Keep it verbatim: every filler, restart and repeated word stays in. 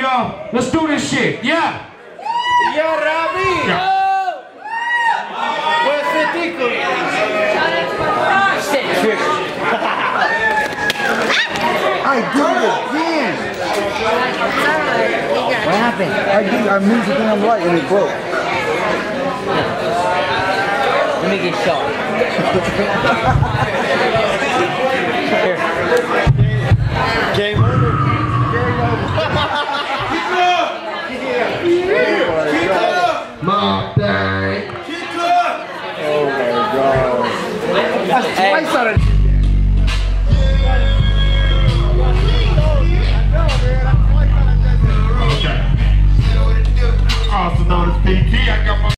y'all. Let's do this shit. Yeah. Yeah, Robbie. Yeah. Where's Fitico? I did it again. What happened? I did. I moved the damn light and it broke. Let me get shot. Here. Game over. Game over. Keep up. My dang. Keep up. Oh my God. That's twice out of Also known as P T, I got my